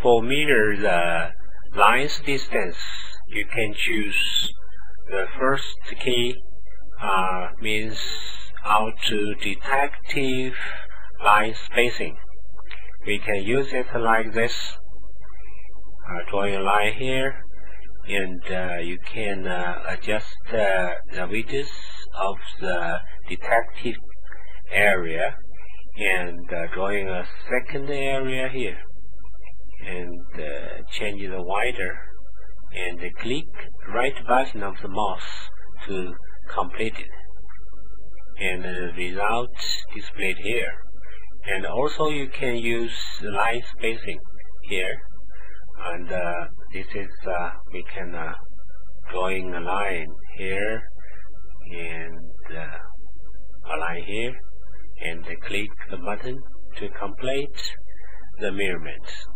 for measure the lines distance, you can choose the first key, means auto detective line spacing. We can use it like this, drawing a line here, and you can adjust the width of the detective area, and drawing a second area here, and change the wider, and click right button of the mouse to complete it, and the result displayed here. And also you can use the line spacing here, and this is we can drawing a line here and a line here, and click the button to complete the measurements.